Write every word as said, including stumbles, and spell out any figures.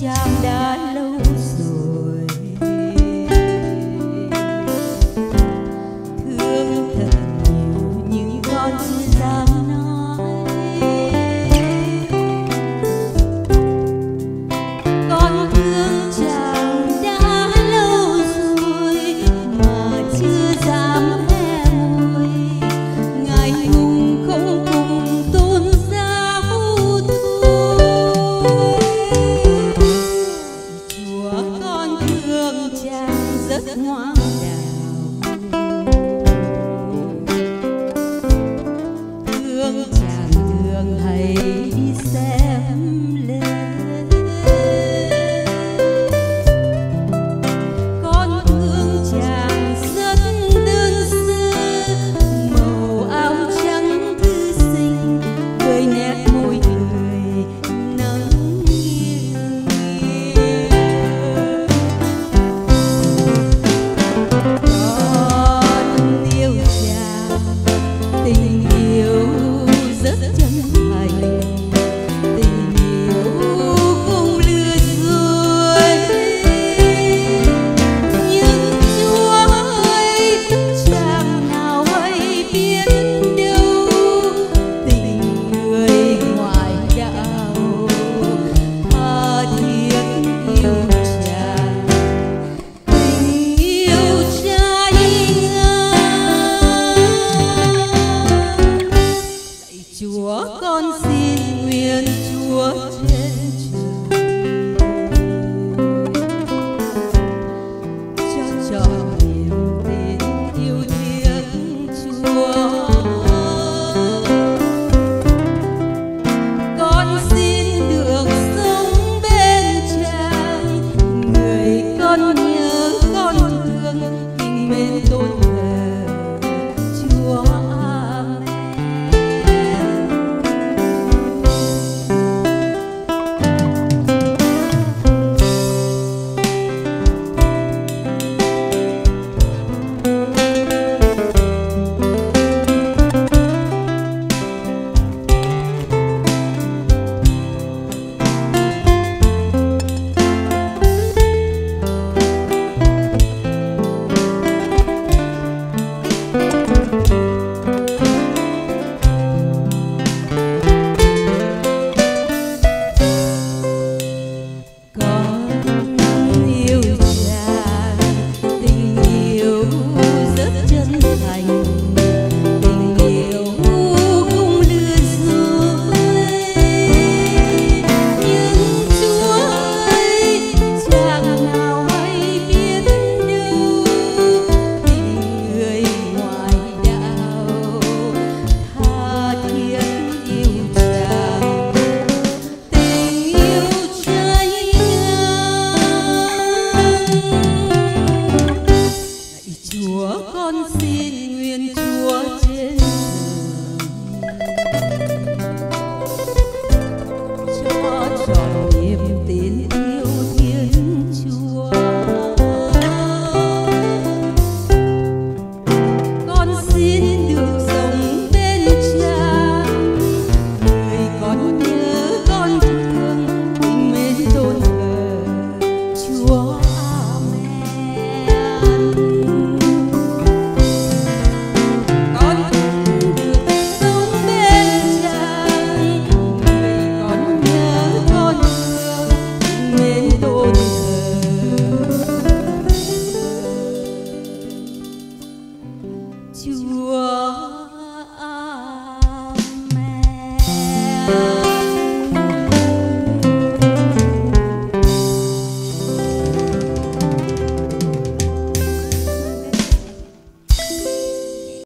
chàng đã lâu rồi, thương thật nhiều nhưng con chưa dám nói. Con thương chàng đã lâu rồi mà chưa dám hé môi, ngại ngùng không cùng tôn giáo thôi. Chúa con thương chàng rất ngoan đào, thương chàng thường hay đi xem lên. Con thương chàng rất đơn sơ, màu áo trắng thư sinh, với nét môi cười nắng nghiêng nghiêng. Con yêu chàng tình yêu rất chân thành, tình yêu không lừa dối. Nhưng Chúa ơi, chàng nào hay biết đâu tình người ngoại đạo tha thiết yêu chàng, tình yêu trái ngang. Lạy Chúa con xin nguyện Chúa trên trời cho trọn niềm tin yêu thương Chúa. Con xin được sống bên chàng, người con nhớ con thương, tình mến tôn thờ Chúa. Amen. Con yêu chàng, tình yêu rất chân thành, tình yêu không lừa dối. Nhưng Chúa ơi, chàng nào hay biết đâu tình người ngoại đạo tha thiết yêu chàng, tình yêu trái ngang. Lạy Chúa con xin nguyện Chúa trên trời cho trọn niềm tin yêu Thiên Chúa. Con xin được sống bên chàng, người con nhớ con thương, tình mến tôn thờ Chúa. Amen. Con được sống bên chàng, người con nhớ con thương, tình mến tôn thờ Chúa. Amen.